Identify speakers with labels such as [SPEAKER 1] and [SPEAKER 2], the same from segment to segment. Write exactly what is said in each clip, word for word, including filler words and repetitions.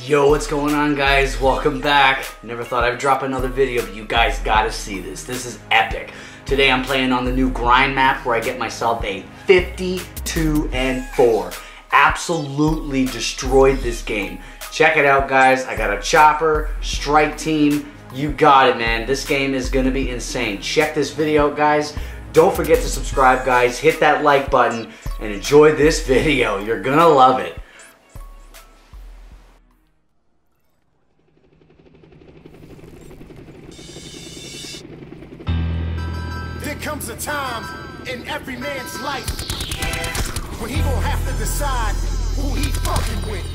[SPEAKER 1] Yo, what's going on, guys? Welcome back. Never thought I'd drop another video, but you guys gotta see this. This is epic. Today I'm playing on the new grind map where I get myself a fifty-two and four. Absolutely destroyed this game. Check it out, guys. I got a chopper, strike team. You got it, man. This game is gonna be insane. Check this video out, guys. Don't forget to subscribe, guys. Hit that like button and enjoy this video. You're gonna love it.
[SPEAKER 2] There comes a time in every man's life when he gon' have to decide who he fucking with.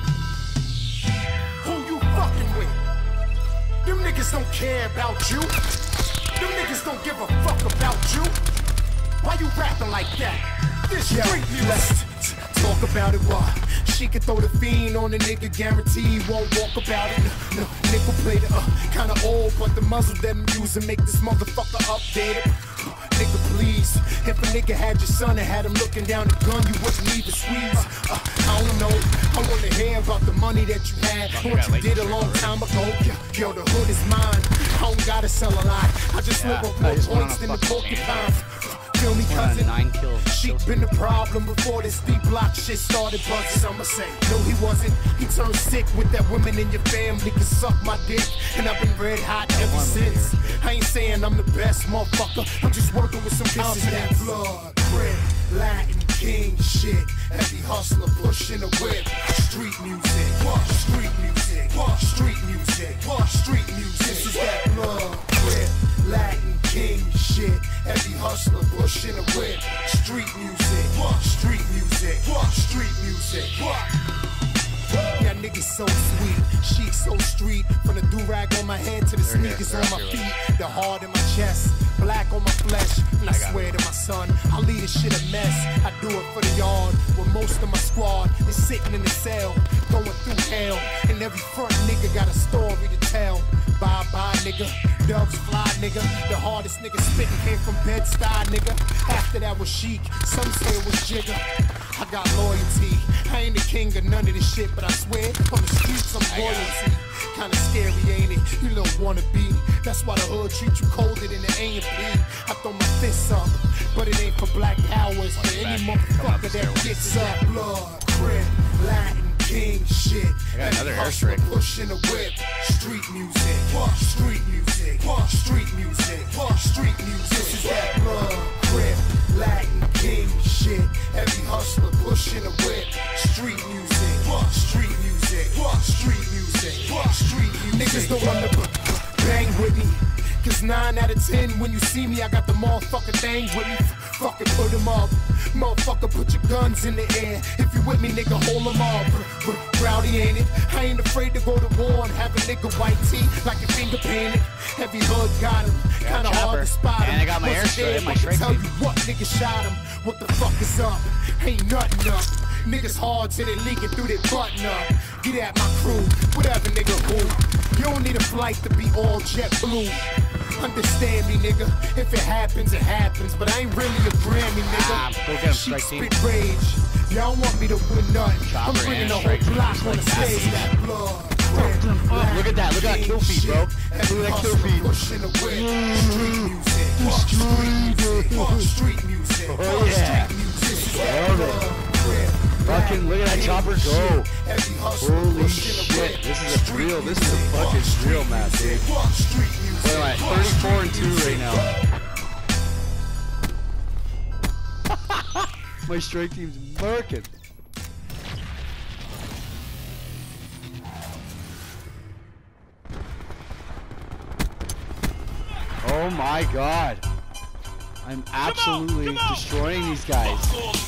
[SPEAKER 2] Who you fucking with. Them niggas don't care about you. Them niggas don't give a fuck about you. Why you rapping like that? This street music. Let's talk about it, why? She can throw the fiend on a nigga, guarantee he won't walk about it. No, no nickel plated, uh, kinda old, but the muzzle that I'm using make this motherfucker updated. Uh, nigga, please, if a nigga had your son and had him looking down the gun, you wouldn't even squeeze. Uh, I don't know, I wanna hear about the money that you had, what you did a long time ago. Yo, yo, the hood is mine, I don't gotta sell a lot. I just live on more points than the porcupine. Feel me, cousin? She been the problem before this deep block shit started buzzing. I'ma say, no, he wasn't. He turned sick with that woman in your family can suck my dick, and I've been red hot ever since. I ain't saying I'm the best, motherfucker. I'm just working with some confidence. Blood, red, Latin king shit. Heavy hustler pushing a whip. Street music, street music, street music, street music. This is that blood, red, Latin king shit. Heavy hustler pushing a whip. Street music, street music, street music. Yeah, niggas so sweet, she so street. From the do-rag on my head to the sneakers on my feet, the heart in my chest, black on my flesh. And I swear to my son, I leave this shit a mess. I do it for the yard, where most of my squad is sitting in the cell, going through hell. And every front nigga got a story to tell. Bye bye, nigga. Doves fly, nigga. The hardest nigga spitting came from Bed-Stuy, nigga. After that was Chic, some say it was Jigga. I got loyalty. I ain't the king of none of this shit, but I swear on the streets I'm royalty. Kinda scary, ain't it? You little wannabe. That's why the hood treat you colder than the A and P. I throw my fists up, but it ain't for black power. It's for any motherfucker that gets up. Blood, red, Latin king shit.
[SPEAKER 3] I got another airstrike.
[SPEAKER 2] Pushing a whip. Street music, street music, street music, street music. This is that blood, red, Latin king shit. Heavy hustler pushing a whip. Street music, street music, street music, street music. Niggas don't want to bang with me, cause nine out of ten when you see me, I got the motherfucking thing with me. Fucking put them up. Motherfucker, put your guns in the air. If you with me, nigga, hold them up. Rowdy, ain't it? I ain't afraid to go to war and have a nigga white tee like your finger painted. Heavy hood got him. Kinda hard to spot him.
[SPEAKER 3] And I got my airstrike, my strike.
[SPEAKER 2] Tell you what, nigga shot him. What the fuck is up? Ain't nothing up. Niggas hard till they leaking through their button up. Get at my crew, whatever nigga who. You don't need a flight to be all jet blue. Understand me, nigga. If it happens, it happens. But I ain't really a Grammy, nigga.
[SPEAKER 3] Ah,
[SPEAKER 2] she spit rage. Y'all want me to win nothing. I'm bringing the whole block on the stage. That blood.
[SPEAKER 3] Oh, look at that. Look at that kill feed, bro. Look at that kill feed.
[SPEAKER 2] Street music. Street music.
[SPEAKER 3] Oh, yeah. Fucking look at that chopper go. Holy shit. This is a real, this is a fucking real map, dude. What am I, thirty-four and two right now. My strike team's murking. Oh my god. I'm absolutely come on, come on. destroying these guys.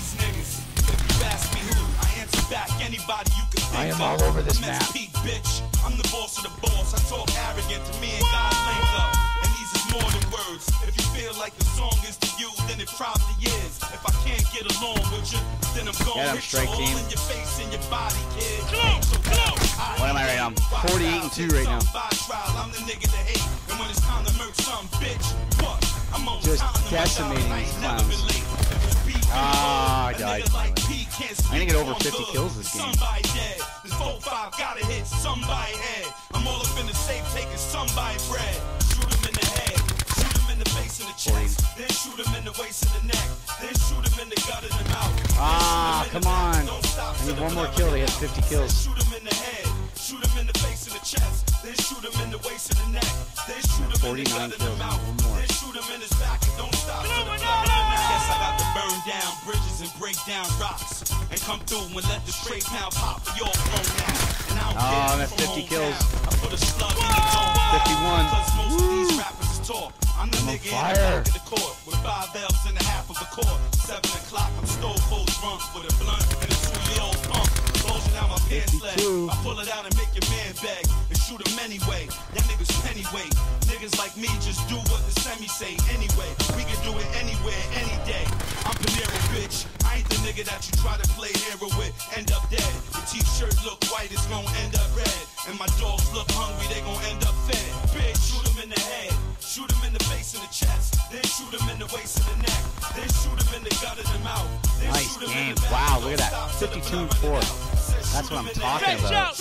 [SPEAKER 3] I am all over this map.
[SPEAKER 4] Bitch, I'm the boss of the boss. I talk arrogant to me and God length up. And these is more than words. If you feel like the song is to you, then it probably is. If I can't get along with you, then I'm gonna hit you all in your face and your body, kid.
[SPEAKER 3] What am I right now? I'm forty-eight and two right now.
[SPEAKER 4] I'm the nigga to hate. And when it's time to murk some bitch, what? I'm on
[SPEAKER 3] just decimating these clowns. Ah, I died. I'm gonna get over fifty kills this game.
[SPEAKER 4] This four five gotta hit somebody head. I'm all up in the safe taking somebody bread. Shoot him in the head, shoot him in the face and the chest, then shoot him in the waist and the neck, then shoot him in the gut and the mouth.
[SPEAKER 3] Ah, come on. I need one more kill to hit fifty kills.
[SPEAKER 4] Shoot him in the head, shoot him in the face and the chest, then shoot him in the waist and the neck, then shoot him in the gut and the mouth, then shoot him in his back and don't stop till the blood in the neck. Yes, I got to burn down bridges and break down rocks and come through and let the straight pound pop for your phone now. And I don't
[SPEAKER 3] Oh,
[SPEAKER 4] care
[SPEAKER 3] I'm at
[SPEAKER 4] from
[SPEAKER 3] fifty kills.
[SPEAKER 4] hometown. I put a slug in the dome.
[SPEAKER 3] fifty-one.
[SPEAKER 4] Cause most of these rappers is talk. I'm the
[SPEAKER 3] I'm on
[SPEAKER 4] nigga in the
[SPEAKER 3] fire.
[SPEAKER 4] back of the court with five L's and a half of a quart. Seven o'clock, I'm stove full drunk with a blunt and a two-year-old pump. Closing out my pants leg.
[SPEAKER 3] fifty-two.
[SPEAKER 4] I pull it out and make your man beg and shoot him anyway. That niggas pennyweight. Niggas like me just do what the semi say anyway. We can do it anywhere, any day. I'm Panera, bitch. I ain't the nigga that you try to play hero with. End up dead. Your t-shirt look white, it's gon' end up red. And my dogs look hungry, they gon' end up fed. Bitch, shoot him in the head. Shoot him in the face and the chest. Then shoot him in the waist and the neck. Then shoot him in the gut and the mouth. Then
[SPEAKER 3] Nice
[SPEAKER 4] shoot him in
[SPEAKER 3] game.
[SPEAKER 4] the back.
[SPEAKER 3] Wow,
[SPEAKER 4] Don't
[SPEAKER 3] look at that.
[SPEAKER 4] stop till the
[SPEAKER 3] fifty-two and
[SPEAKER 4] blood
[SPEAKER 3] four.
[SPEAKER 4] run out.
[SPEAKER 3] That's what I'm talking about.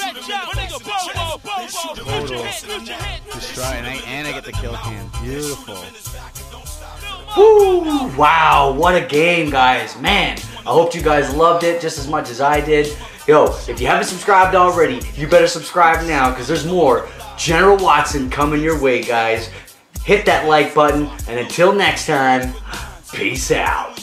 [SPEAKER 3] Destroy, and I, and I get the kill cam. Beautiful.
[SPEAKER 1] Woo! Wow, what a game, guys. Man, I hope you guys loved it just as much as I did. Yo, if you haven't subscribed already, you better subscribe now because there's more General Watson coming your way, guys. Hit that like button, and until next time, peace out.